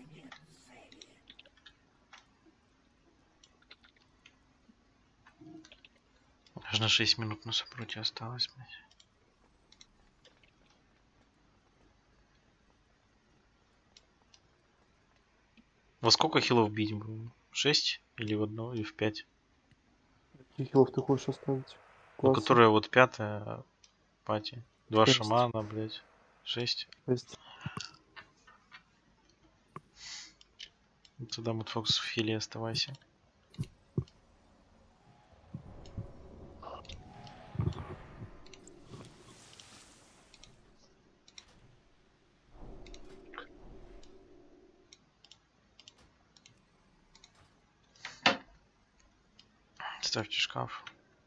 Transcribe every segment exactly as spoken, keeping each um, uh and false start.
Аж на шесть минут на сопроте осталось, блядь. Во сколько хилов бить будем? шесть или в одно, или в пять? Каких хилов ты хочешь оставить? Ну, которая вот пятая пати. Два шесть. шамана, блядь. шесть. шесть. Тогда Мудфокс в хиле оставайся. Ставьте шкаф.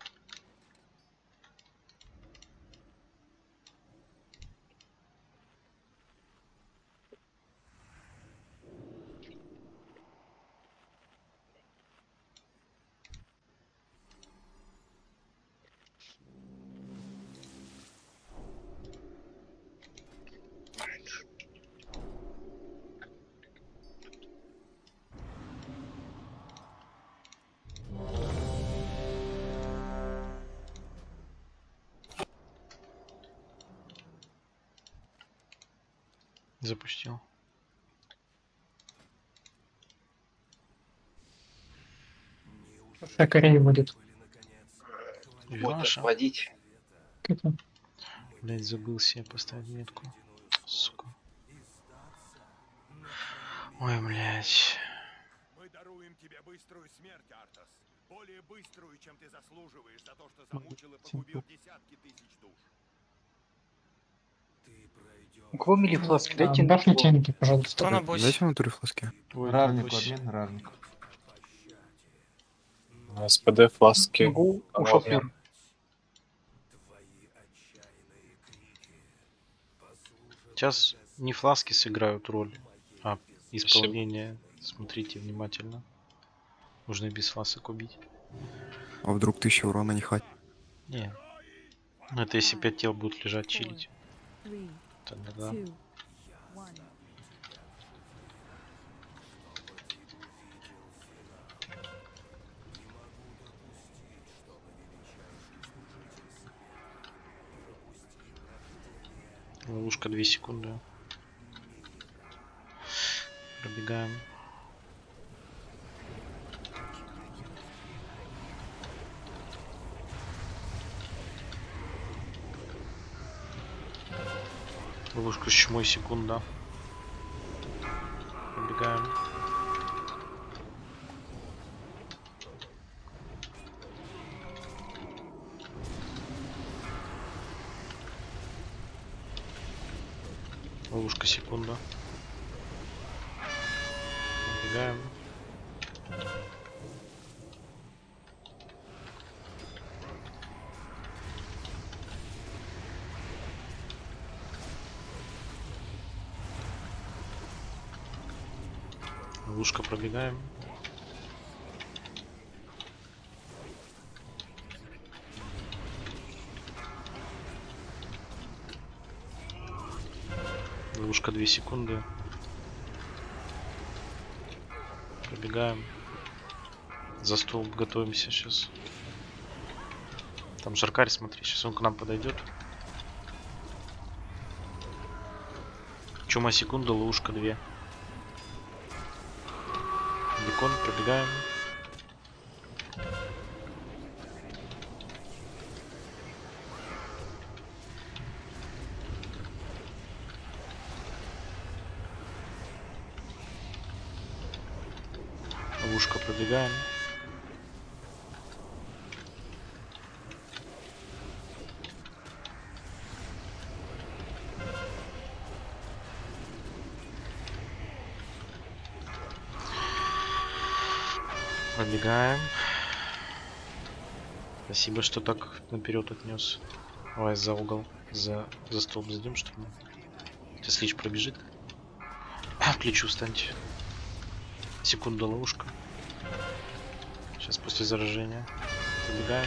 Запустил. Шакарей будет. Ваша. Водить. Это. Блять, забыл себе поставить метку. Сука. Ой, блять. Мы даруем тебе быструю смерть, Артас. Более быструю, чем ты заслуживаешь за то, что замучил и погубил десятки тысяч душ. У кого мили фласки? Да, Дайте бафни на тянете, пожалуйста. Кто на боссе? Дайте в натуре фласки. Равнику обмен, равник. СПД, фласки. Могу, ушел первый. Сейчас не фласки сыграют роль, а исполнение. Смотрите внимательно. Нужно без фласок убить. А вдруг тысяча урона не хватит? Не. Ну это если пять тел будут лежать чилить. Тогда да. Ловушка две секунды. Пробегаем. Ловушка с чумой секунда. Пробегаем. Ловушка секунда. Пробегаем. Ловушка, пробегаем. Ловушка две секунды. Пробегаем. За стол готовимся сейчас. Там Жаркарь, смотри, сейчас он к нам подойдет. Чума секунда, ловушка две. Бекон, пробегаем. Ловушка, пробегаем. Пробегаем. Спасибо, что так наперед отнес. Давай за угол, за, за столб зайдем, что ли. Сейчас Лич пробежит. К плечу встаньте. Секунда, ловушка. Сейчас после заражения. Пробегаем.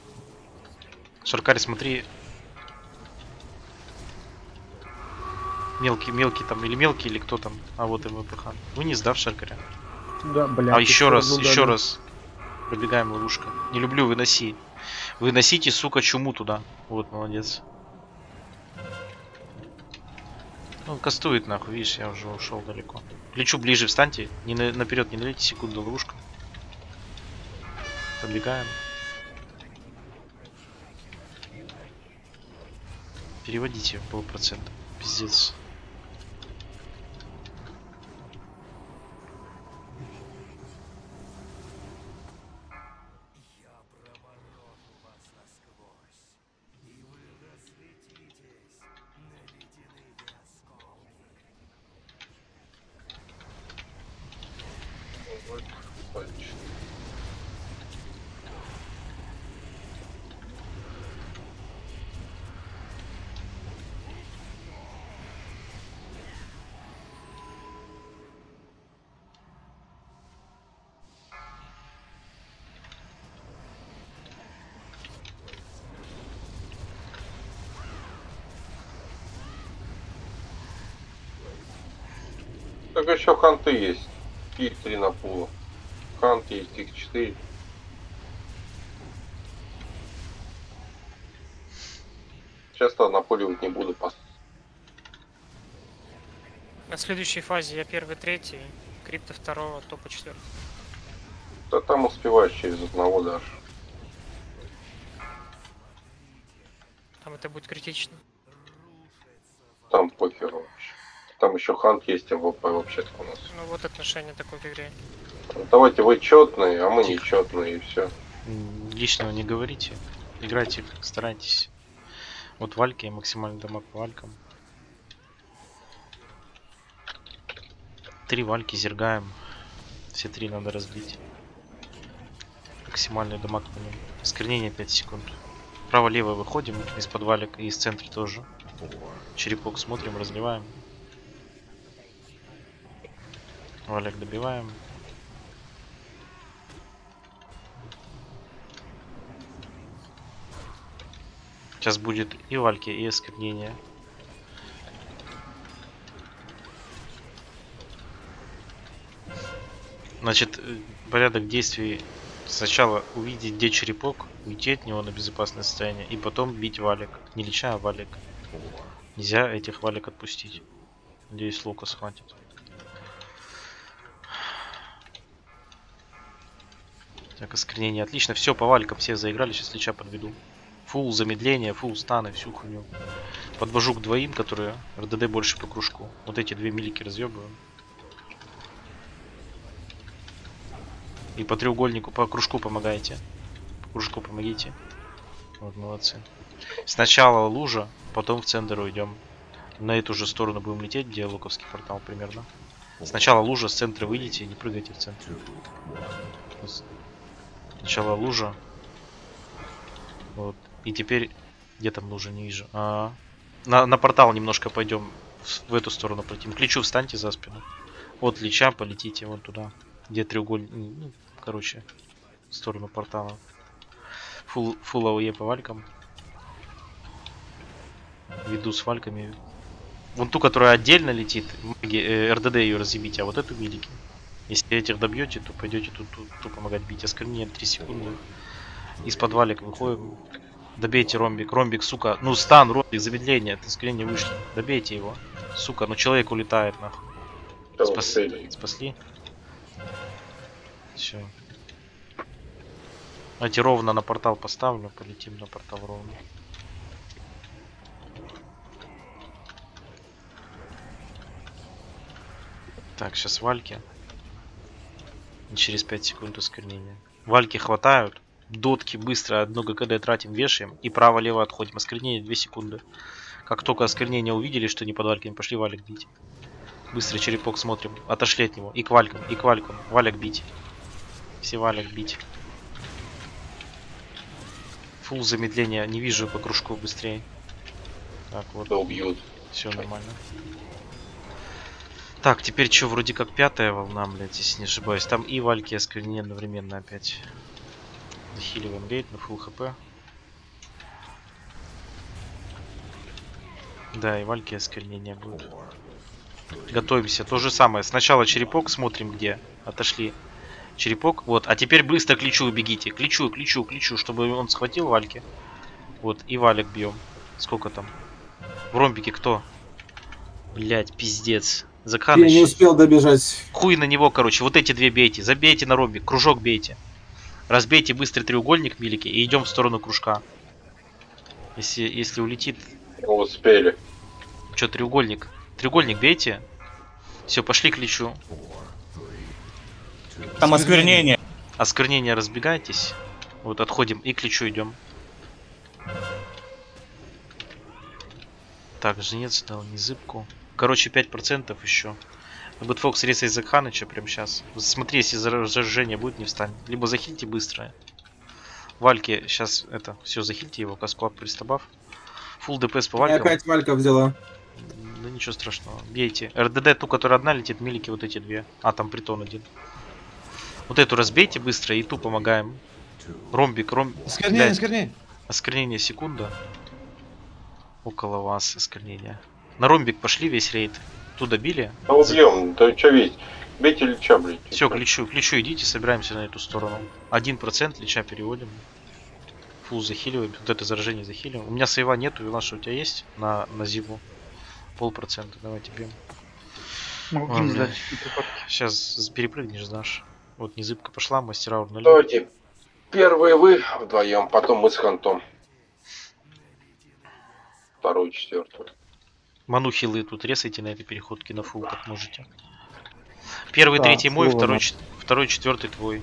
Шаркарь, смотри. Мелкий, мелкий там, или мелкий, или кто там. А вот и ВПХ. Вынес, да, в шаркаря? Да, блядь. А еще раз, ну да, еще да. раз. Пробегаем ловушка. Не люблю, выноси. Выносите, сука, чуму туда. Вот, молодец. Ну, кастует нахуй, видишь, я уже ушел далеко. Плечу ближе встаньте. Не на, наперед не налейте, секунду ловушка. Пробегаем. Переводите полпроцента. Пиздец. Так еще ханты есть. Их три на пулу. Хант есть, их четыре. Часто напуливать не буду. Пос... На следующей фазе я первый, третий, крипто второго, топа четвертый. Да там успеваешь через одного даже. Там это будет критично. Там похер вообще. Там еще хант есть, МВП вообще-то у нас. Ну вот отношение такое к игре. Давайте вы четные, а мы нечетные, и все. Лишнего не говорите. Играйте, старайтесь. Вот вальки, максимальный дамаг по валькам. Три вальки зергаем. Все три надо разбить. Максимальный дамаг по ним. Осквернение пять секунд. Право-лево выходим из-под валик и из центра тоже. Черепок смотрим, разливаем. Валик добиваем. Сейчас будет и вальки, и осквернение. Значит, порядок действий: сначала увидеть, где черепок, уйти от него на безопасное состояние, и потом бить валик. Не лича, а валик. Нельзя этих валик отпустить. Надеюсь, лукас хватит. Так, осквернение отлично. Все, по валикам все заиграли, сейчас лича подведу. Фул замедление, фул станы, всю хуйню. Подвожу к двоим, которые РДД больше по кружку. Вот эти две милики разъебываем. И по треугольнику, по кружку помогаете. По кружку помогите. Вот, молодцы. Сначала лужа, потом в центр уйдем. На эту же сторону будем лететь, где луковский портал примерно. Сначала лужа, с центра выйдите и не прыгайте в центр. Сначала лужа. Вот. И теперь... Где там лужа? Не вижу. А -а -а. На, на портал немножко пойдем. В, в эту сторону пройдем. К личу встаньте за спину. От лича полетите вон туда. Где треугольник. Ну, короче. В сторону портала. Фул, фул АОЕ по валькам. Веду с вальками. Вон ту, которая отдельно летит. Маги, э, РДД ее разъебите. А вот эту милики. Если этих добьете, то пойдете тут, тут, тут помогать бить. Осквернение три секунды. Из-под валик выходим. Добейте ромбик. Ромбик, сука. Ну, стан, ромбик, замедление. От осквернения вышли. Добейте его. Сука, ну человек улетает, нахуй. Спас... Спасли? Все. Давайте ровно на портал поставлю. Полетим на портал ровно. Так, сейчас вальки. И через пять секунд осквернения. Вальки хватают. Дотки быстро, одно ГКД тратим, вешаем. И право-лево отходим. Осквернение две секунды. Как только осквернение увидели, что не под вальками, пошли валик бить. Быстро черепок смотрим. Отошли от него. И к валькам, и к валькам. Валик бить. Все валик бить. Фул замедление. Не вижу по кружку быстрее. Так, вот. Да убьют. Все нормально. Так, теперь что, вроде как пятая волна, блядь, если не ошибаюсь. Там и вальки осквернения одновременно опять. Захиливаем рейд на фул хп. Да, и вальки осквернения будут. Готовимся. То же самое. Сначала черепок смотрим где. Отошли. Черепок. Вот. А теперь быстро к Личу бегите. К Личу, к Личу, к Личу, чтобы он схватил вальки. Вот. И валик бьем. Сколько там? В ромбике кто? Блять, пиздец. Закханыч. Я не успел добежать. Хуй на него, короче. Вот эти две бейте. Забейте на ромбик. Кружок бейте. Разбейте быстрый треугольник, милики, и идем в сторону кружка. Если, если улетит... Успели. Че, треугольник? Треугольник бейте. Все, пошли к Личу. Там осквернение. Осквернение разбегайтесь. Вот, отходим и к Личу идем. Так, жнец дал незыбку. Короче, пять процентов еще. Бэтфокс рейса из Закханыча прямо сейчас. Смотри, если зажжение будет, не встань. Либо захильте быстро. Вальки, сейчас это, все, захильте его, каскуап пристабав. Фулл ДПС по валькам. Опять Валька взяла. Да ничего страшного. Бейте. РДД, ту, которая одна летит, милики вот эти две. А, там притон один. Вот эту разбейте быстро и ту помогаем. Ромбик, ромбик. Осквернение, осквернение. Осквернение секунда. Около вас осквернение. На ромбик пошли весь рейд. Туда били. Да убьем, да что ведь. Бейте Лича, блядь. Все, к Личу, к Личу идите, собираемся на эту сторону. Один процент Лича переводим. Фул захиливаем. Вот это заражение захиливаем. У меня сейва нету, Вилаша, у тебя есть на, на зиму? Полпроцента, давайте бьем. Могу А, не бля. сдать. Сейчас перепрыгнешь, знаешь. Вот незыбка пошла, мастера урнули. Давайте. Первые вы вдвоем, потом мы с Хантом. Второй, четвертый. Ману хилы тут резайте на этой переходке на фул, как можете. Первый, Да, третий мой, слово, второй, да. чет- второй, четвертый твой.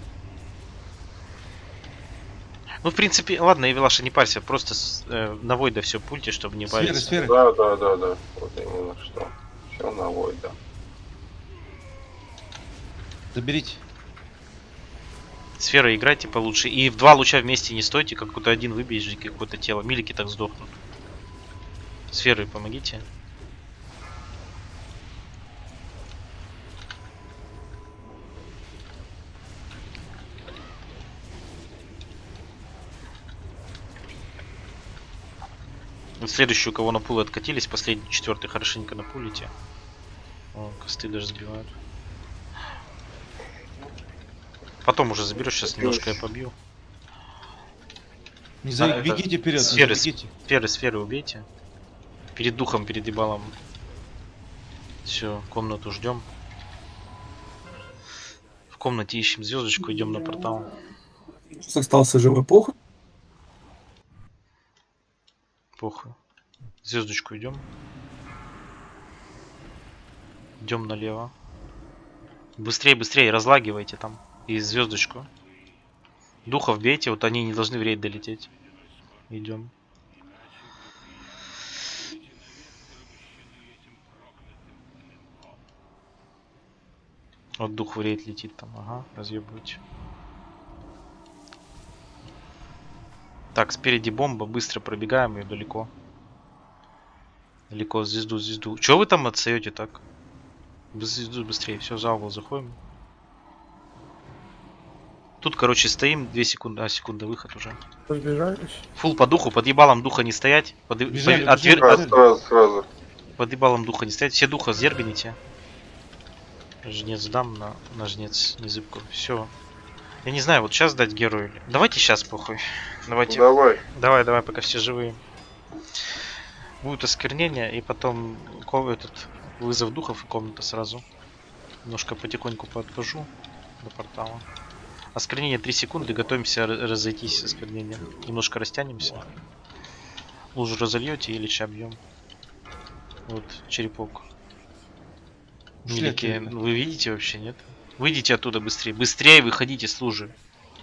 Ну, в принципе, ладно, Эвелаша, не парься, просто с, э, на войда все пульте, чтобы не Сферы, париться. сферы. Да, да, да, да. Вот именно что. Все на вой, да. Заберите. Сфера играйте получше. И в два луча вместе не стойте, как будто один выбежите какое-то тело. Милики так сдохнут. Сферы помогите. Вот следующий, у кого на пул откатились, последний, четвертый, хорошенько напулите. О, косты даже сбивают. Потом уже заберешь, сейчас немножко я побью. Не за... А, это Бегите вперед, не сферы, забегите. Сферы, сферы убейте. Перед духом, перед ебалом. Все, комнату ждем. В комнате ищем звездочку, идем на портал. Остался живой, похуй. Похуй. Звездочку идем. Идем налево. Быстрее, быстрее, разлагивайте там. И звездочку. Духов бейте, вот они не должны в рейд долететь. Идем. Вот дух в рейд летит там, ага, разъебывайте. Так, спереди бомба, быстро пробегаем ее далеко. Далеко, звезду, звезду. Чего вы там отстаете так? Без звезду быстрее, все, за угол заходим. Тут, короче, стоим, две секунды, а, секунда, выход уже. Разбежались. Фул по духу, под ебалом духа не стоять. Под, Бежали, под- отвер- бежали. от- Сразу, сразу. под ебалом духа не стоять. Все духа зерганите. Жнец дам на, на жнец незыбку. Все. Я не знаю, вот сейчас дать герою или... Давайте сейчас, похуй. Давайте. Давай. Давай, давай, пока все живые. Будет осквернение, и потом ко- этот вызов духов и комната сразу. Немножко потихоньку подхожу до портала. Осквернение три секунды, готовимся р- разойтись с осквернением. Немножко растянемся. Лужу разольете или ча бьем. Вот, черепок. Милики, Шлет, вы видите вообще, нет? Выйдите оттуда быстрее. Быстрее выходите с лужи.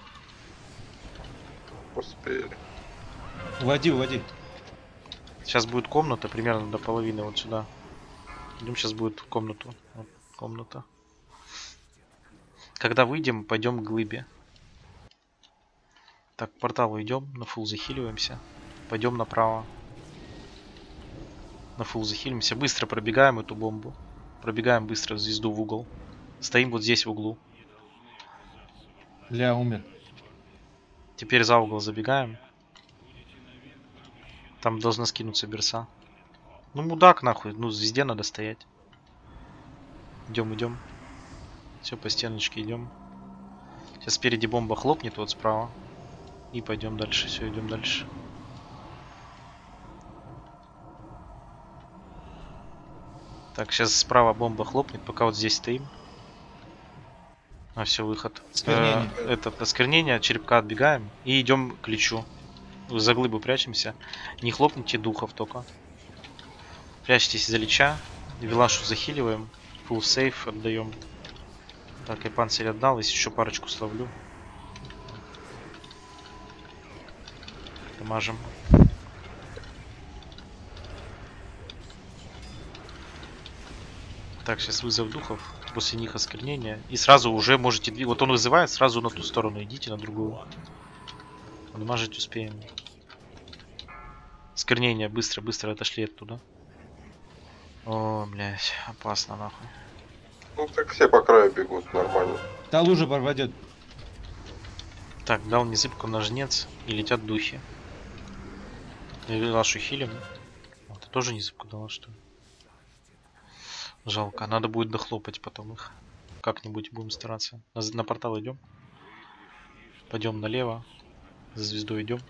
Успели. Уводи, уводи. Сейчас будет комната, примерно до половины вот сюда. Идем, сейчас будет в комнату. Вот, комната. Когда выйдем, пойдем к глыбе. Так, к порталу идем, на фул захиливаемся. Пойдем направо. На фул захилимся. Быстро пробегаем эту бомбу. Пробегаем быстро в звезду в угол. Стоим вот здесь в углу. Ля умер. Теперь за угол забегаем. Там должна скинуться берса. Ну мудак нахуй, ну везде надо стоять. Идем, идем. Все по стеночке идем. Сейчас спереди бомба хлопнет вот справа. И пойдем дальше, все, идем дальше. Так, сейчас справа бомба хлопнет, пока вот здесь стоим. А, все, выход. Осквернение. Э, это осквернение, от черепка отбегаем и идем к ключу. За глыбу прячемся. Не хлопните духов только. Прячьтесь за лича. Вилашу захиливаем. Full сейф отдаем. Так, я панцирь отдал, если еще парочку словлю. Дамажим. Так, сейчас вызов духов. После них осквернение. И сразу уже можете двигаться. Вот он вызывает, сразу на ту сторону идите, на другую. Дамажить успеем. Осквернение, быстро, быстро отошли оттуда. О, блядь, опасно нахуй. Ну так все по краю бегут, нормально. Та лужа порвадет. Так, дал незыбку на жнец и летят духи. Вашу хилим. А, ты тоже незыбку дала, что ли? Жалко, надо будет дохлопать потом их. Как-нибудь будем стараться. На, на портал идем. Пойдем налево. За звездой идем.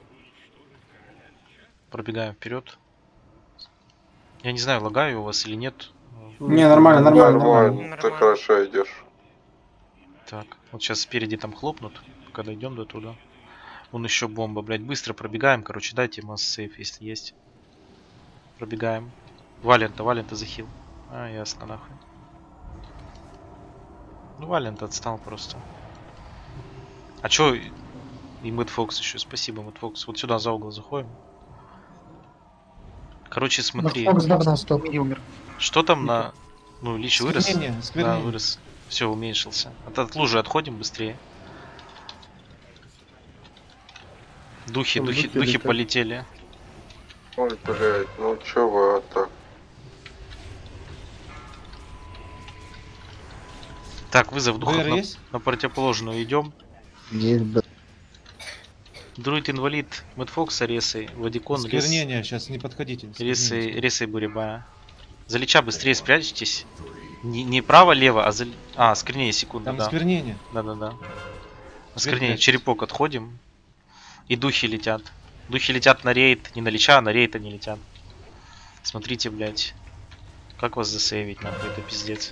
Пробегаем вперед. Я не знаю, лагаю у вас или нет. Не, нормально, нормально, Нормально, нормально. ты хорошо идешь. Так, вот сейчас спереди там хлопнут, пока дойдем до туда. Вон еще бомба, блядь. Быстро пробегаем, короче, дайте масс сейф, если есть. Пробегаем. Валента, Валента захил. А, ясно, нахуй. Ну, Валент отстал просто. А чё? И Мэтт Фокс еще. Спасибо, Мэтт Фокс. Вот сюда за угол заходим. Короче, смотри. Фокс догнал, стоп. И умер. Что там на... Ну, Лич вырос. Осквернение, Да, осквернение. вырос. Все, уменьшился. От, от лужи отходим быстрее. Духи, Там духи, духи духи летят. полетели. Ой, блядь, ну чё вы а так? Так, вызов духов ВР на, есть? на противоположную идем. Есть, да. Друид инвалид, Мэтт Фокса, Ресой, Вадикон, Рес, Осквернение, сейчас не подходите. Ресой, Осквернение. Ресой Буребая. За Лича быстрее спрячьтесь. Не, не право-лево, а за... А, осквернение, секунду, Там да. осквернение. Да-да-да. Осквернение, прячьтесь. черепок отходим. И духи летят. Духи летят на рейд, не на Лича, а на рейд они летят. Смотрите, блядь. Как вас засейвить, нахуй, это пиздец.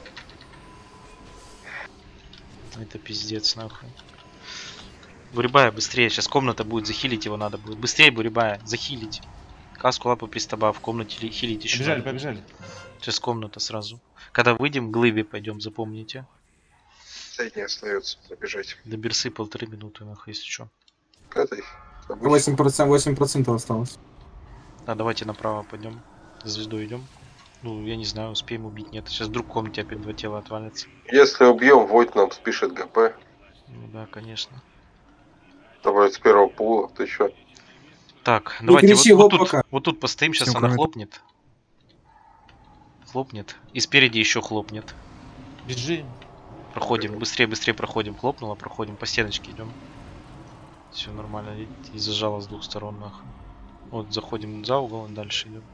Это пиздец, нахуй. Бурибая, быстрее, сейчас комната будет, захилить его надо будет. Быстрее, Бурибая, захилить. Каску, лапу, пристаба, в комнате ли- хилить еще. Побежали, надо. побежали. Сейчас комната сразу. Когда выйдем, к глыбе пойдем, запомните. Последний остается забежать. До берсы полторы минуты, нахуй, если что. К этой. восемь процентов, восемь процентов осталось. А давайте направо пойдем. За звездой идем. Ну, я не знаю, успеем убить, нет. Сейчас вдруг в комнате опять два тела отвалятся. Если убьем, Войт нам спишет ГП. Ну да, конечно. Давай с первого пула, ты чё? Так, давайте вот, кричи, вот вот тут, пока. вот тут постоим, сейчас Всем она кроме- хлопнет. Хлопнет. И спереди еще хлопнет. Бежи. Проходим, быстрее, быстрее проходим. Хлопнуло, проходим, по стеночке идем. Все нормально, видите, и зажало с двух сторон, нахуй. Вот, заходим за угол и дальше идем.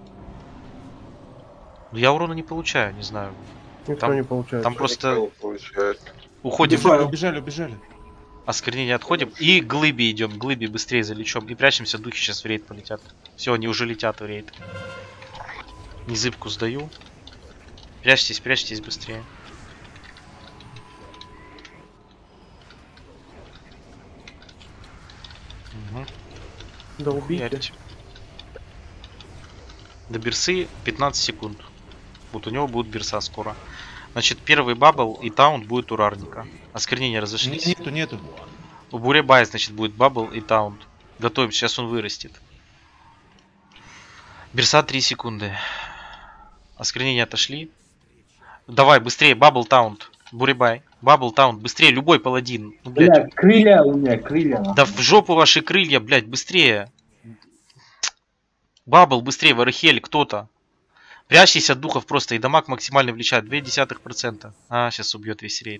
Ну, я урона не получаю, не знаю. Никто Там- не получает. Там Никто просто не получает. уходим, Убежали, убежали, убежали. осквернение отходим и к глыбе идем. К глыбе быстрее за лечом. И прячемся, духи сейчас в рейд полетят. Все, они уже летят в рейд. Незыбку сдаю. Прячьтесь, прячьтесь быстрее. Угу. Да убейте. Ярите. До берсы пятнадцать секунд. Вот у него будет берса скоро. Значит, первый бабл и таунт будет у рарника. Осквернения разошлись. Нету, нету. У Буребая, значит, будет бабл и таунт. Готовим, сейчас он вырастет. Берса три секунды. Осквернения отошли. Давай, быстрее, бабл таунт. Буребай. Бабл таунт, быстрее, любой паладин. Ну, блядь. Бля, крылья у меня, крылья. Да в жопу ваши крылья, блядь, быстрее. Бабл, быстрее, Варахель, кто-то. Прячьтесь от духов просто, и дамаг максимально влечает. две десятых процента. А, сейчас убьет весь рейд.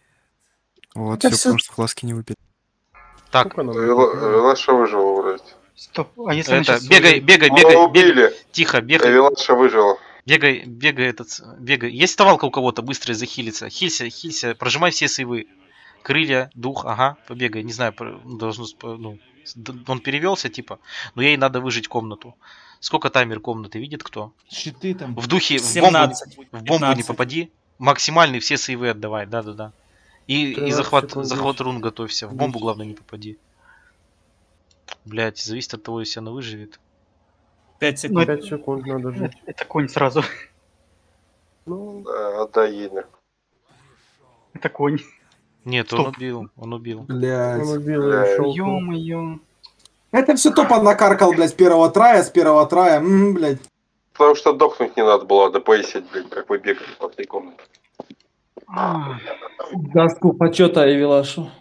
Вот, Это все, всё- потому что фласки не выпили. Так, Сколько нам? Вилаша выжил, блядь. Стоп, а если мы Это, сейчас... бегай, бегай, Мы бегай, бегай. убили. Тихо, бегай. Эвилаша выжила. Бегай, бегай этот, бегай. Есть вставалка у кого-то, быстро захилиться. Хилься, хилься, прожимай все сейвы. Крылья, дух, ага, побегай. Не знаю, про- должно, сп- ну, с- д- он перевелся, типа, но ей надо выжить комнату. Сколько таймер комнаты, видит кто? Щиты там. В духе, в бомбу, семнадцать. в бомбу не пятнадцать. попади. Максимальный все сейвы отдавай, да-да-да. И, и тринадцать захват, секунд захват есть. рун готовься. В бомбу, главное, не попади. Блять, зависит от того, если она выживет. пять Ну, секунд. пять секунд надо жить. Это, это конь сразу. Ну, Да, отдай ей. нахуй. Это конь. Нет, он Стоп. убил, он убил. он Блядь. убил Бля, ее, щелкнул. Ё-моё. Это все тупо накаркал, блядь, с первого трая, с первого трая. М, блядь. Потому что дохнуть не надо было, да поясить, блядь, как вы бегали по этой комнате. А, Доску почета и Вилашу.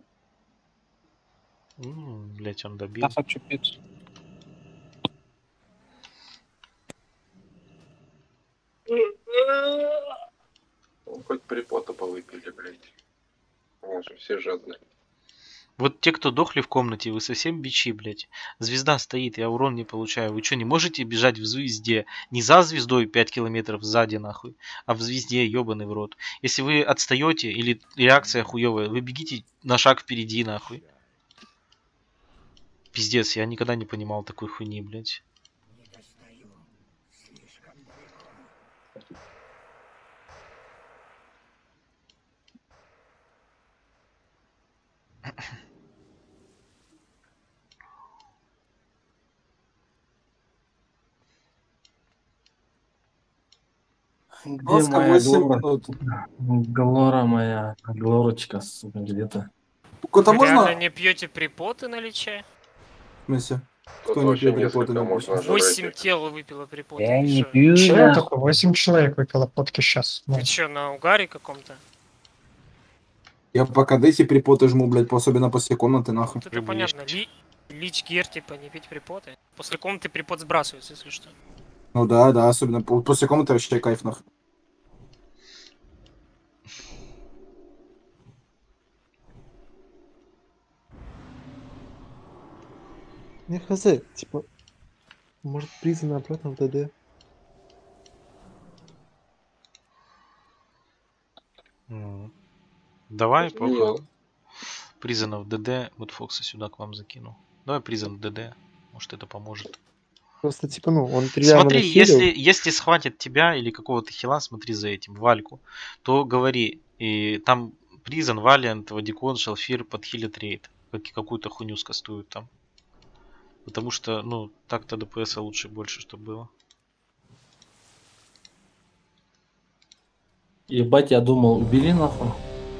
М, Блять, он добил. Я хочу пиццу. Ну, хоть припота повыпили, блядь. Они же все жадные. Вот те, кто дохли в комнате, вы совсем бичи, блять. Звезда стоит, я урон не получаю. Вы что, не можете бежать в звезде? Не за звездой пять километров сзади, нахуй, а в звезде, ебаный в рот. Если вы отстаете или реакция хуевая, вы бегите на шаг впереди, нахуй. Пиздец, я никогда не понимал такой хуйни, блять. Где Ласка моя восемь Глора? минут. Глора моя. Глорочка, сука, где-то. Кого-то Вы можно? реально не пьете припоты на лече? В смысле? Тут Кто не вообще пьет несколько припоты, не можно пьет? Восемь жрать. тел выпило припоты. Я Ты не чё? пью. чего нахуй. такое? Восемь человек выпило подки сейчас. Ты чё, на угаре каком-то? Я пока дайте припоты жму, блядь, особенно после комнаты, нахуй. Вот это Рыбу понятно. есть. Ли... Лич гер, типа, не пить припоты. После комнаты припот сбрасывается, если что. Ну да, да, особенно по- после комнаты вообще кайф, нахуй. Не хз, типа, может призвано обратно в ДД. М. Давай, Нет. похуй. Призана в ДД, вот Фокса сюда к вам закину. Давай призан в ДД, может это поможет. Просто, типа, ну, он три яма Смотри, нахилил. если, если схватит тебя или какого-то хила, смотри за этим, Вальку, то говори. И там призан, Валиант, Вадикон, Шалфир подхилит рейд. Как, какую-то хуйню скастуют там. Потому что, ну, так-то ДПС лучше больше, чтобы было. Ебать, я думал, убили нахуй.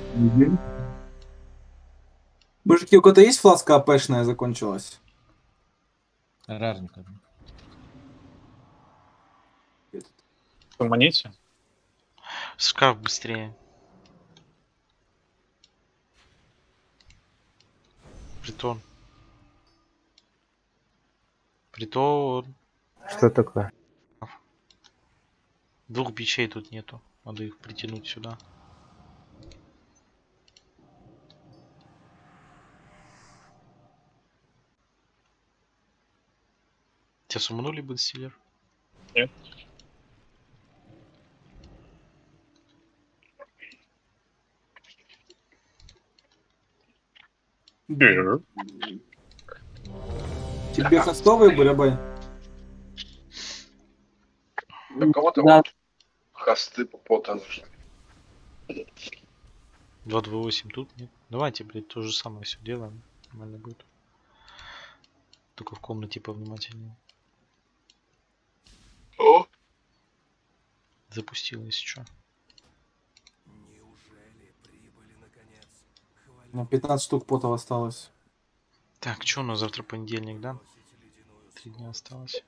Мужики, у кого-то есть фласка АПшная закончилась? Рарненько. Поманите? В шкаф быстрее. Притон. Притон. Что такое? Двух бичей тут нету. Надо их притянуть сюда. Тебя суманули, Бенстиллер? Нет. Бир. Тебе хостовые были бы? Да кого-то Да. вот хосты пота нужны. два два восемь тут нет. Давайте, блядь, то же самое все делаем. Нормально будет. Только в комнате повнимательнее. О! Запустил, если что. Ну, пятнадцать штук потов осталось. Так, что у нас завтра понедельник, да? Три дня осталось.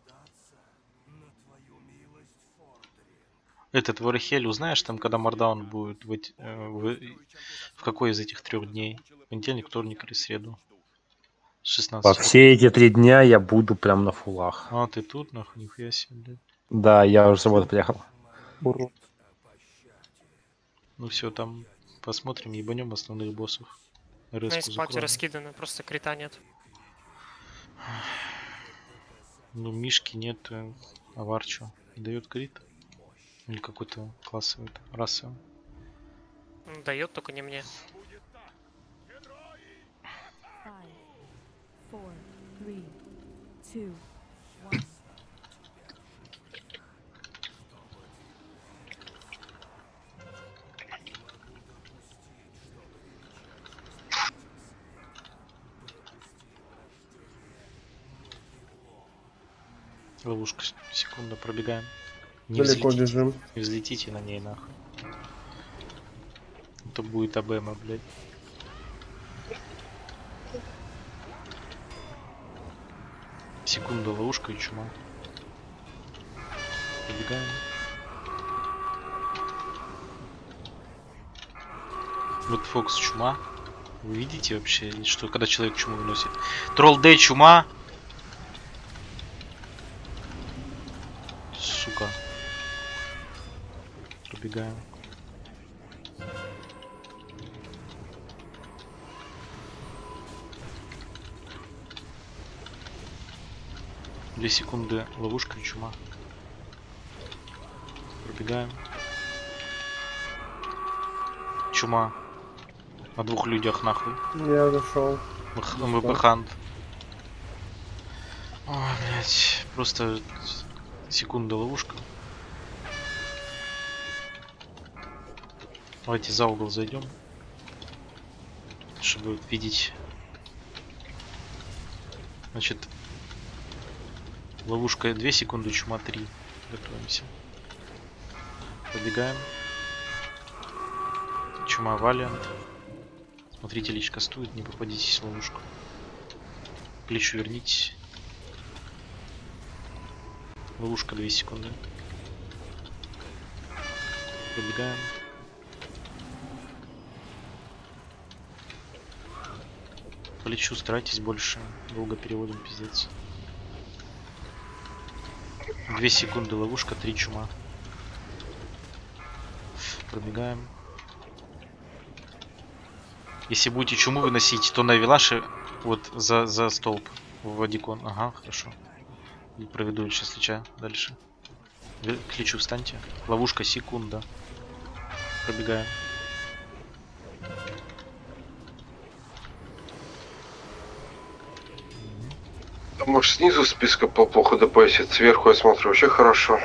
Этот Варахель, узнаешь там, когда Мардаун будет в, эти- э, в, в какой из этих трех дней? Понедельник, вторник или среду? С По шестнадцати. все эти три дня я буду прям на фулах. А, ты тут, нахуй, нихуя себе, блядь. Да, я уже с работы приехал. Урод. Ну все, там посмотрим, ебанем основных боссов. На Резку спате закроем. раскиданы, просто крита нет. Ну, Мишки нет, э, а Варчу дает крит? Или какой-то классовый, расовый? Дает, только не мне. Ловушка, секунда, пробегаем. Не Далеко взлетите, бежим. не взлетите на ней нахуй. Это будет АБМа, блядь. Секунда, ловушка и чума. Пробегаем. Вот Фокс чума. Вы видите вообще, что когда человек чуму выносит? Тролл Д чума. Сука. Пробегаем. Две секунды ловушка и чума. Пробегаем. Чума. На двух людях нахуй. Я зашел. МВП-хант. Ой, блять. Просто секунда ловушка. Давайте за угол зайдем, чтобы видеть. Значит, ловушка две секунды, чума три. Готовимся. Побегаем. Чума Валиант. Смотрите, лич кастует, не попадитесь в ловушку. К личу вернитесь. Ловушка две секунды. Пробегаем. По личу старайтесь больше. Долго переводим, пиздец. Две секунды ловушка, три чума. Пробегаем. Если будете чуму выносить, то на Вилаше вот за, за столб в Вадикон. Ага, хорошо. И проведу сейчас лича дальше. К личу встаньте. Ловушка секунда. Пробегаем. А может снизу списка по плохо ДПСит, сверху я смотрю вообще хорошо.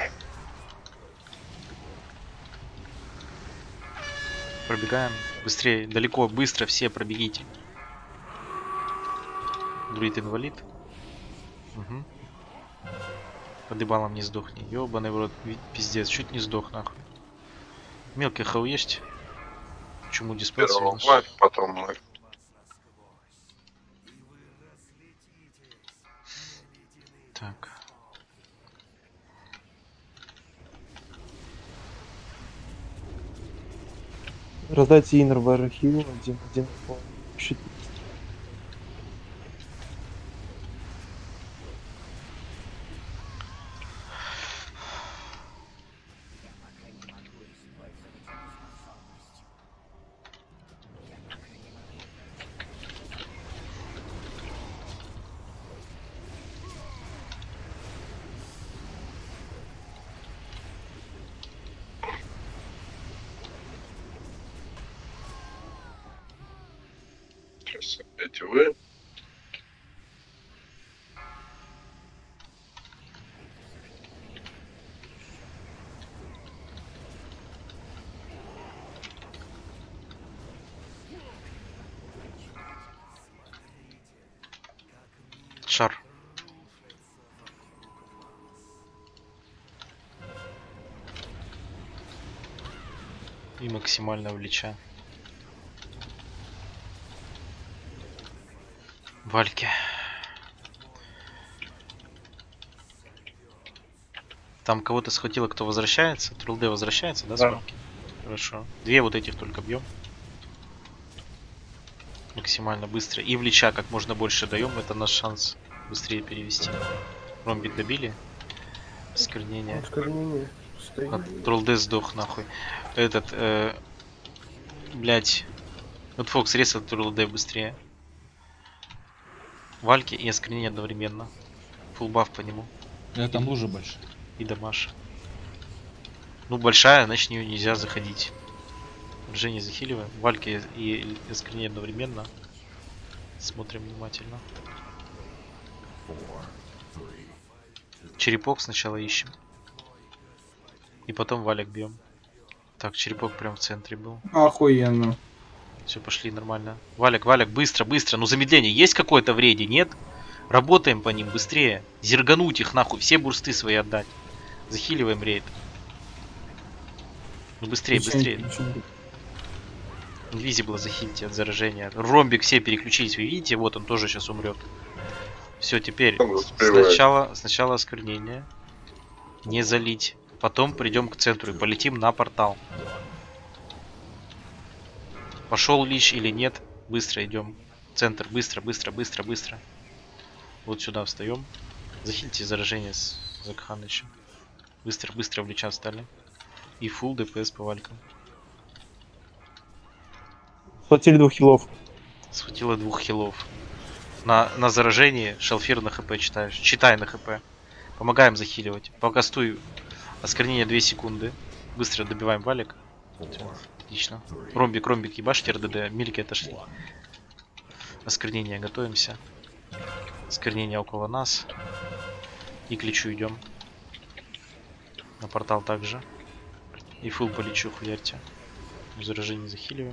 Пробегаем. Быстрее, далеко, быстро все пробегите. Друид инвалид. Угу. Под ебалом не сдохни. Ёбаный в рот, пиздец, чуть не сдох нахуй. Мелкий хау есть? Чему диспенсер? Потом мы. Так. Раздайте инер в архиву один один по щит. Опять вы. Шар. И максимально влеча. Вальки. Там кого-то схватило, кто возвращается. Трулде возвращается, да, с Да. Вальки? Хорошо. Две вот этих только бьем. Максимально быстро. И в лича как можно больше даем. Это наш шанс быстрее перевести. Ромбик добили. Осквернение. Осквернение. А, Трулде сдох нахуй. Этот, э, блять. Вот Фокс резал Трулде быстрее. Вальки и осквернение одновременно. Фулл баф по нему. Я там лужа больше. И дамаш. Ну, большая, значит, в нее нельзя заходить. Движение захиливаем. Вальки и осквернение одновременно. Смотрим внимательно. Черепок сначала ищем. И потом валик бьем. Так, черепок прям в центре был. Охуенно. Все, пошли нормально. Валик, Валик, быстро, быстро. Ну замедление есть какое-то в рейде? Нет? Работаем по ним быстрее. Зергануть их нахуй. Все бурсты свои отдать. Захиливаем рейд. Ну быстрее, быстрее. Инвизибла захильте от заражения. Ромбик все переключились. Вы видите? Вот он тоже сейчас умрет. Все, теперь сначала, сначала осквернение. Не залить. Потом придем к центру и полетим на портал. Пошел лич или нет? Быстро идем. Центр, быстро, быстро, быстро, быстро. Вот сюда встаем. Захильте заражение с Закханычем. Быстро, быстро в лича встали. И фулл ДПС по валькам. Схватили двух хилов. Схватило двух хилов. На, на заражении шалфир на хп читаешь. Читай на хп. Помогаем захиливать. Покастуй осквернение две секунды. Быстро добиваем валик. Всё, отлично. Ромбик, ромбик, ебашьте РДД. Мильки отошли. Осквернение готовимся. Осквернение около нас. И к личу идем. На портал также. И фул по личу хуярьте. Заражение захиливаем.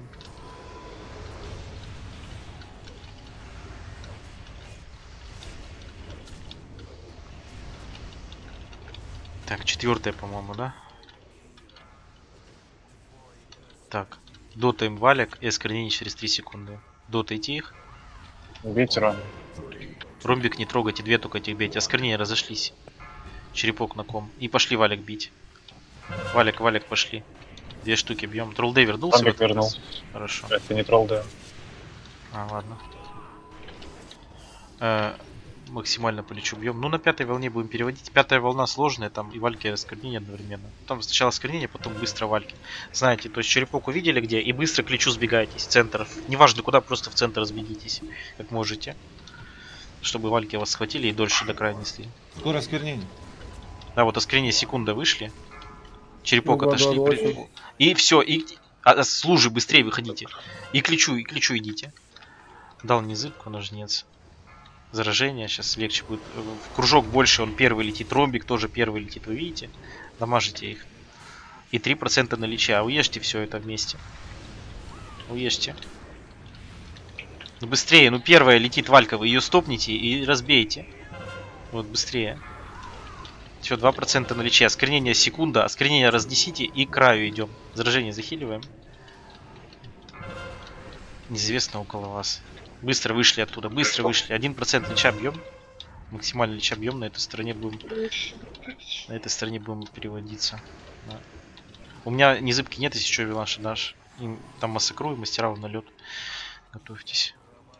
Так, четвертая, по-моему, да? Так, дотаем валик и осквернение через три секунды. Дотайте их. Убейте рану. Ромбик не трогайте, две только этих бейте. Осквернения разошлись. Черепок на ком. И пошли валик бить. Валик, валик, пошли. Две штуки бьем. Троллдей вернулся? Ромбик вернулся. Хорошо. Это не троллдей. А, ладно. Э, максимально по лечу бьем. Ну, на пятой волне будем переводить. Пятая волна сложная, там и вальки, и осквернение одновременно. Там сначала осквернение, потом быстро вальки. Знаете, то есть черепок увидели где, и быстро к лечу сбегаетесь. Центр. Неважно куда, просто в центр сбегитесь, как можете. Чтобы вальки вас схватили и дольше до края несли. Скоро осквернение. Да, вот осквернение секунда вышли. Черепок Ну, отошли. да, да, при- да. И все, и а, с лужи быстрее выходите. И к лечу, и к лечу идите. Дал незыбку, ножнец. Заражение, сейчас легче будет. В кружок больше, он первый летит. Ромбик тоже первый летит, вы видите? Дамажите их. И три процента на лича. Уешьте все это вместе. Уешьте. Ну быстрее, ну первая летит валька, вы ее стопните и разбейте. Вот быстрее. Все, два процента на личе. Осквернение секунда. Осквернение разнесите и к краю идем. Заражение захиливаем. Неизвестно около вас. Быстро вышли оттуда. Быстро вышли. один процент лича бьем. Максимально лича бьем. На этой стороне будем. На этой стороне будем переводиться. Да. У меня незыбки нет, если что, Вилаши дашь. Им там массакрую, мастера в налет. Готовьтесь.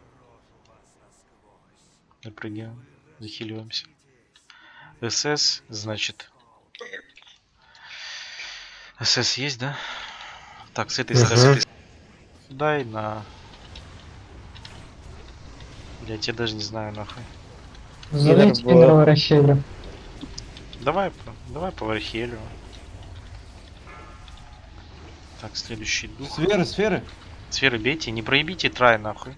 Напрыгиваем. Захиливаемся. СС, значит. СС есть, да? Так, с этой стороны. Дай на. Блять, я даже не знаю нахуй. Залейте первого Рахеля. Давай, давай по Вархелю. Так, следующий дух. Сферы, сферы. Сферы бейте, не проебите трай нахуй.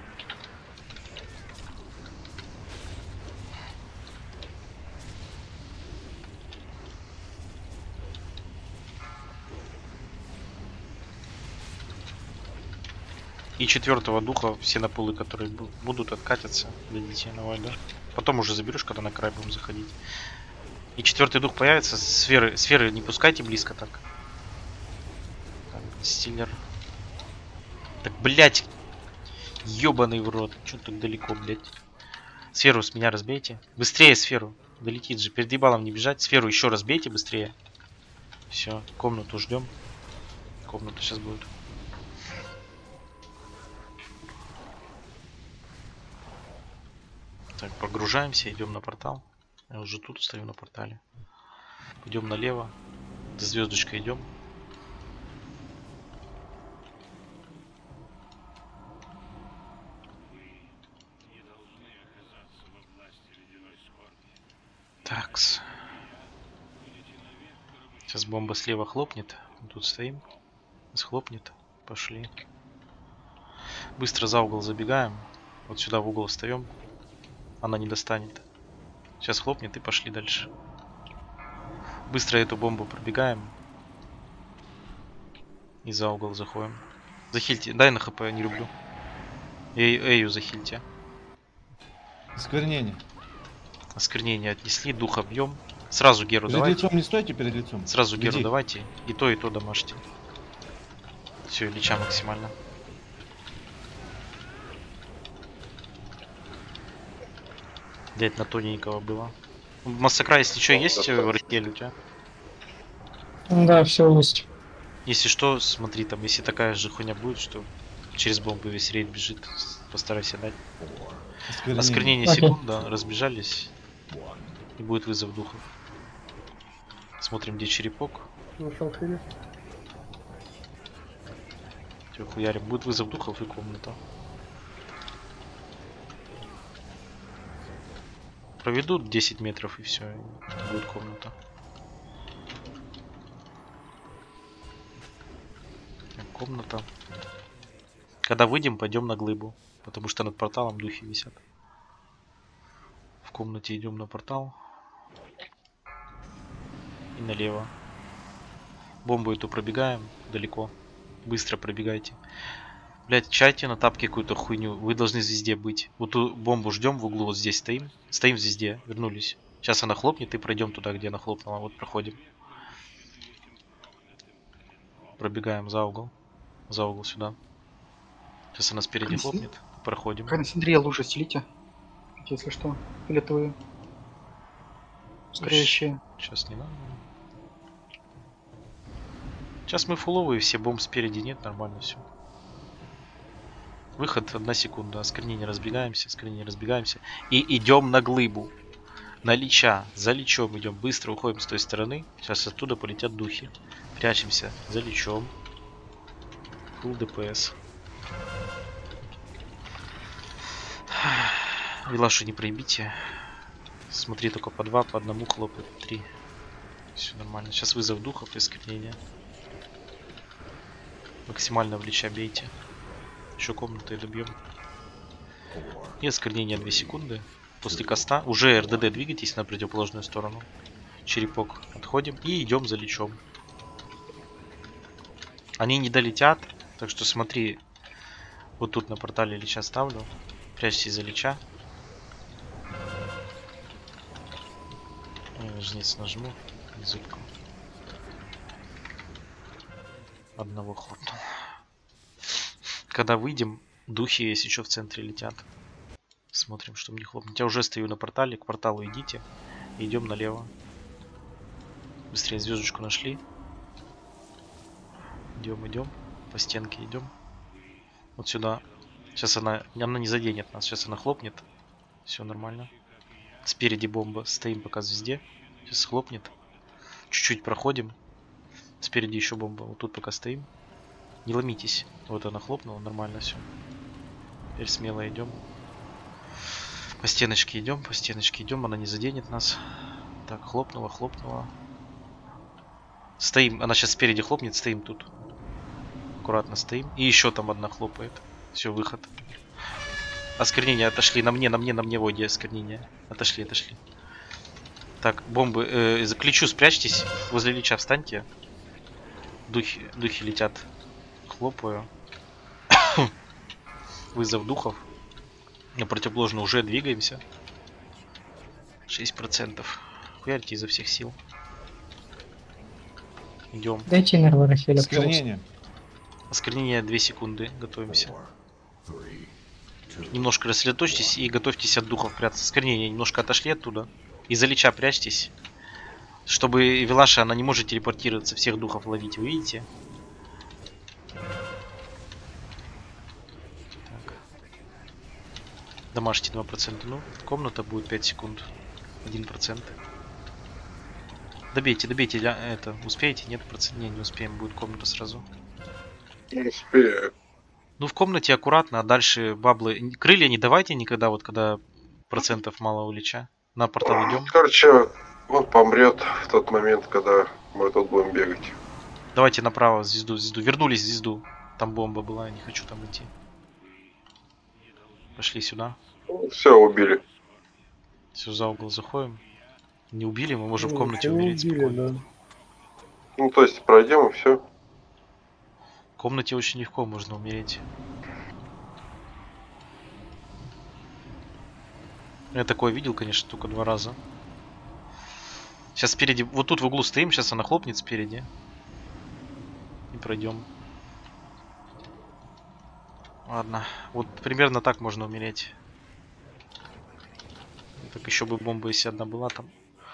И четвертого духа все напулы, которые будут, откатятся для детей на да? Потом уже заберешь, когда на край будем заходить. И четвертый дух появится. Сферы, сферы не пускайте близко так. Так, стиллер. Так, блять, ёбаный в рот. Чё так далеко, блять? Сферу с меня разбейте. Быстрее сферу. Долетит же. Перед ебалом не бежать. Сферу еще разбейте быстрее. Все, комнату ждем. Комната сейчас будет. Так, прогружаемся, идем на портал. Я уже тут стою на портале. Идем налево. До звездочка идем. Сейчас бомба слева хлопнет. Тут стоим. Схлопнет. Пошли. Быстро за угол забегаем. Вот сюда в угол встаем. Она не достанет. Сейчас хлопнет и пошли дальше. Быстро эту бомбу пробегаем. И за угол заходим. Захильте. Дай на хп, не люблю. Эй, эю захильте. Осквернение. Осквернение отнесли. Духа бьем. Сразу Геру Перед давайте. лицом не стойте, перед лицом. Сразу Геру Веди. давайте. И то, и то домашьте. Все, леча максимально. Дядь на тоненького было. Массакра, если что, есть в Археле у тебя? Да, все есть. Если что, смотри, там, если такая же хуйня будет, что через бомбу весь рейд бежит, постарайся дать. Осквернение. Осквернение Окей. секунда, разбежались. И будет вызов духов. Смотрим, где черепок. Всё, хуярим. Будет вызов духов и комната. Проведут десять метров и все, будет комната. Комната. Когда выйдем, пойдем на глыбу, потому что над порталом духи висят. В комнате идем на портал и налево. Бомбу эту пробегаем далеко. Быстро пробегайте. Блять, чайте на тапке какую-то хуйню. Вы должны в звезде быть. Вот ту бомбу ждем в углу, вот здесь стоим. Стоим в звезде, вернулись. Сейчас она хлопнет и пройдем туда, где она хлопнула. Вот проходим. Пробегаем за угол. За угол сюда. Сейчас она спереди Конси... хлопнет. Проходим. Консендрия лужа стелите. Если что. Или твои. Скорее. Сейчас не надо. Сейчас мы фуловые, все бомб спереди нет, нормально все. Выход одна секунда. Осквернение разбегаемся, осквернение разбегаемся. И идем на глыбу. На лича. За личом идем. Быстро уходим с той стороны. Сейчас оттуда полетят духи. Прячемся за личом. Фулл ДПС. Вилашу не проебите. Смотри, только по два, по одному хлопает. Три. Все нормально. Сейчас вызов духов и осквернение. Максимально в лича бейте. Еще комнаты добьем. И осквернение две секунды. После каста уже РДД двигайтесь на противоположную сторону. Черепок отходим и идем за личом. Они не долетят, так что смотри. Вот тут на портале лича ставлю. Прячься за лича. Жнец нажму. Зубку. Одного хлопнул. Когда выйдем, духи, если что, в центре летят. Смотрим, что мне хлопнуть. Я уже стою на портале, к порталу идите. Идем налево. Быстрее звездочку нашли. Идем, идем. По стенке идем. Вот сюда. Сейчас она, она не заденет нас. Сейчас она хлопнет. Все нормально. Спереди бомба. Стоим пока в звезде. Сейчас хлопнет. Чуть-чуть проходим. Спереди еще бомба. Вот тут пока стоим. Не ломитесь. Вот она хлопнула. Нормально все. Теперь смело идем. По стеночке идем. По стеночке идем. Она не заденет нас. Так, хлопнула, хлопнула. Стоим. Она сейчас спереди хлопнет. Стоим тут. Аккуратно стоим. И еще там одна хлопает. Все, выход. Осквернение отошли. На мне, на мне, на мне. Войди осквернение. Отошли, отошли. Так, бомбы. Э, за ключу спрячьтесь. Возле лича встаньте. Духи, духи летят. Хлопаю. Вызов духов. На противоположную уже двигаемся. шесть процентов. Хуярьте изо всех сил. Идем. Дайте нервы, Рафаэль. Осквернение. Осквернение две секунды. Готовимся. Немножко рассредоточьтесь и готовьтесь от духов прятаться. Осквернение. Немножко отошли оттуда. И за лича прячьтесь. Чтобы Вилаша, она не может телепортироваться, всех духов ловить. Вы видите? Так. Домашние два процента. Ну, комната будет пять секунд. один процент. Добейте, добейте. Это, успеете? Нет, процент. Не, не успеем. Будет комната сразу. Не успею. Ну, в комнате аккуратно, а дальше баблы. Крылья не давайте никогда, вот когда процентов мало у лича. На портал идем. Короче, он помрет в тот момент, когда Мы тут будем бегать. Давайте направо, звезду, звезду. Вернулись в звезду. Там бомба была, я не хочу там идти. Пошли сюда. Все, убили. Все, за угол заходим. Не убили, мы можем в Ну, комнате еще не умереть убили, спокойно. да. Ну, то есть пройдем и все. В комнате очень легко можно умереть. Я такое видел, конечно, только два раза. Сейчас спереди, вот тут в углу стоим, сейчас она хлопнет спереди. И пройдем. Ладно, вот примерно так можно умереть. Так еще бы бомба, если одна была там.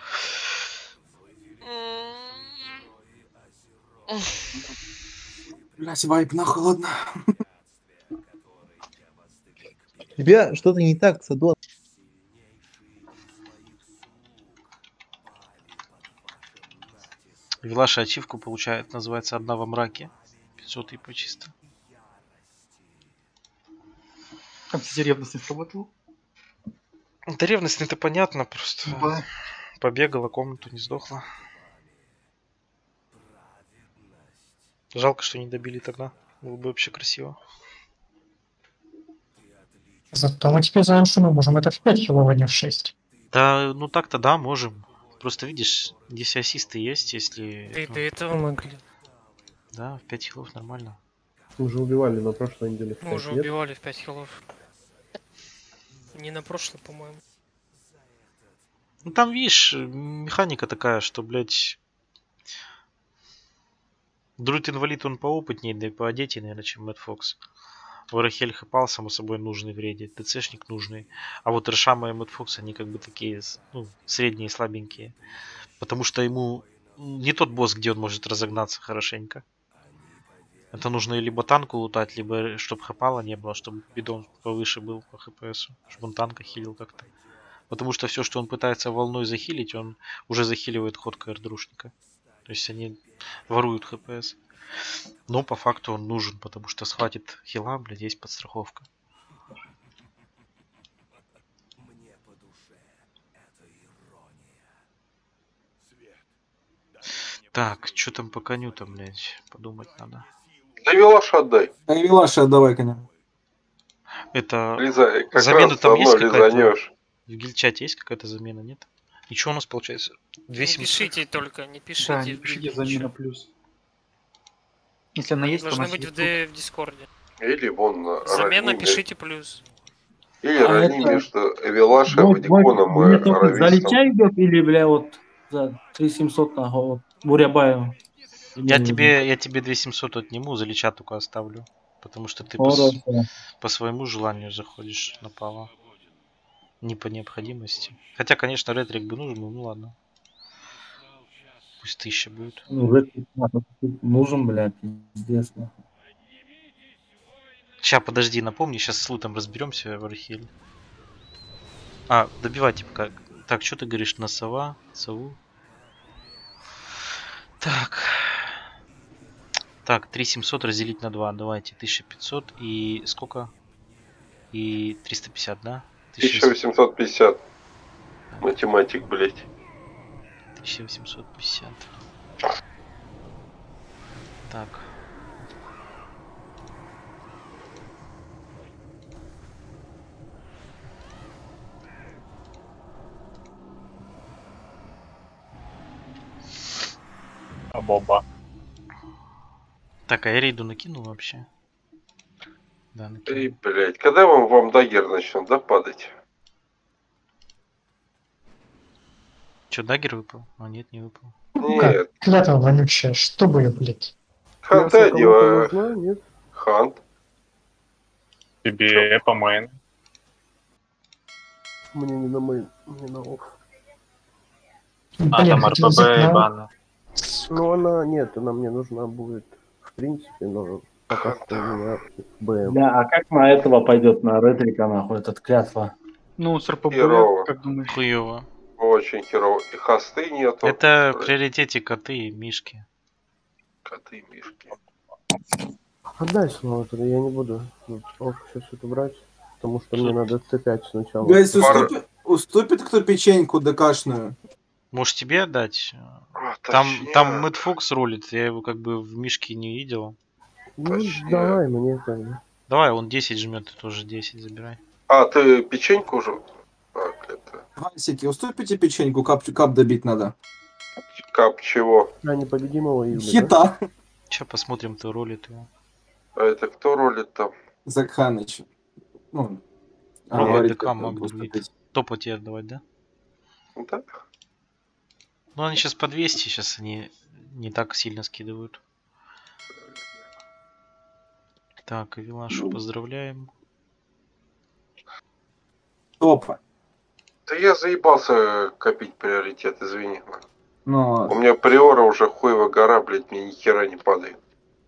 Блять, вайп нахуй, ладно. Тебя что-то не так, Садон. Вилаша ачивку получает, называется «Одна во мраке». пятьсот и по чисто. Там, кстати, ревностность сработала. Да ревность, это понятно, просто Да. побегала, комнату не сдохла. Жалко, что не добили тогда. Было бы вообще красиво. Зато мы теперь знаем, что мы можем это в пять хилов, а не в шесть. Да, ну так-то да, можем. Просто видишь, здесь ассисты есть, если... Да и ну, до этого могли. да, в пять хилов нормально. Мы уже убивали на прошлой неделе. Мы уже нет? убивали в пять хилов. Не на прошлый, по-моему. Ну там, видишь, механика такая, что, блядь... Друид-инвалид, он поопытнее, да и поодетее, наверное, чем Мэтт Фокс. Орахель Хэпал, само собой, нужный в рейде. ТЦшник нужный. А вот Решама и Мэтт Фокс, они как бы такие, ну, средние, слабенькие. Потому что ему не тот босс, где он может разогнаться хорошенько. Это нужно либо танку лутать, либо чтобы Хэпала не было, чтобы бидон повыше был по ХПСу. Чтобы он танка хилил как-то. Потому что все, что он пытается волной захилить, он уже захиливает ход КР-друшника. То есть они воруют ХПС. Но по факту он нужен, потому что схватит хила, блядь, есть подстраховка. Так, что там по коню там, блядь, подумать надо. Да Вилаша отдай. А Вилаша отдавай, коня. Это Лиза, как замена раз там со есть мной какая-то? лизанешь. В гильчате есть какая-то замена, нет? И что у нас получается? две Не семьсот? пишите только, не пишите. Да, не в пишите гильдии замена ничего. плюс. Если она есть, то Должна она быть в, сидит д... в Дискорде. Или вон на Замена равнине. пишите плюс. Или А равни это- между Вилашей, Вот, вот, Вадиконом мне и только за Арависом. Лича идет или, бля, вот за три семьсот на вот, Бурябаева. Я тебе, я тебе две семьсот отниму, за лича только оставлю. Потому что ты по, с- Хорошо. по своему желанию заходишь на пала. Не по необходимости. Хотя, конечно, ретрик бы нужен, ну ладно. Пусть тысяча будет. Ну, рэд нужен, блядь, пиздец. нахуй. Сейчас, подожди, напомни, сейчас с лутом разберемся в Археле. А, добивайте пока. Так, что ты говоришь, на сова? Сову? Так. Так, три семьсот разделить на два. Давайте, тысяча пятьсот и сколько? И триста пятьдесят, да? тысяча восемьсот пятьдесят. Математик, блять. тысяча восемьсот пятьдесят. Так. А боба. Так, а я рейду накинул вообще? Да, накинул. Эй, блять, когда вам, вам дагер начнет, да, падать? Че, дагер выпал? А нет, не выпал. Нет. Клятва вонючая, что бы, блядь. Ханты Мясо кому-то одеваю. нужна? Нет? Хант. Тебе по мейн. Мне не на мейн, мне на офф. А, там РПБ и бана. Ну она, нет, она мне нужна будет в принципе, но пока что у меня БМ. Да, а как на этого пойдет, на ретрика, нахуй, этот клятва? Ну, с РПБ, Херово. как думаешь? Хуёво. Очень херово. И хосты нету. Это в приоритете коты и мишки. Коты и мишки. Отдай слово, я не буду ну, офф сейчас это брать, потому что мне надо Т пять сначала. Гайс, уступит, уступит кто печеньку ДКшную? Может тебе отдать? Там, точняк. там Мэтт Фокс рулит, я его как бы в мишке не видел. Ну, Точняк. давай, мне это... Давай, он десять жмет, ты тоже десять забирай. А, ты печеньку уже? Так, это... Гансики, уступите печеньку, кап, кап добить надо. Кап чего? А, непобедимого Юли, да? Хита. Сейчас посмотрим, кто ролит его. А это кто ролит там? Закханыч. Ну, Ролит говорит, ДК, это маг уступить. другие. Топа тебе отдавать, да? Да. Ну они сейчас по двести, сейчас они не так сильно скидывают. Так, Вилашу поздравляем. Топа. Да я заебался копить приоритет, извини. Но... У меня приора уже хуева гора, блядь, мне ни хера не падает.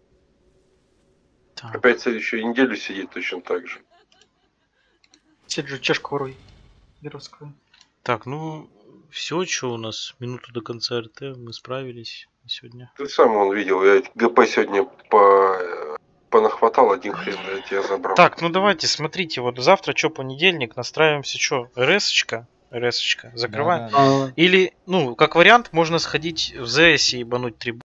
Так. Опять следующую неделю сидит точно так же. Сиджу чешку воруй. Геровскую. Так, ну все, что у нас минуту до конца РТ, мы справились на сегодня. Ты сам он видел, я ГП сегодня по... понахватал, один хрен, я тебя забрал. Так, ну давайте, смотрите, вот завтра что, понедельник, настраиваемся, что, РСочка, РСочка, закрываем. Да, да, да. Или, ну, как вариант, можно сходить в ЗС и ебануть три